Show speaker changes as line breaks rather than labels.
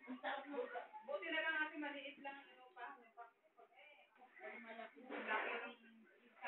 Buti na lang ate, maliit lang ang ano pa. Malaki ng isa.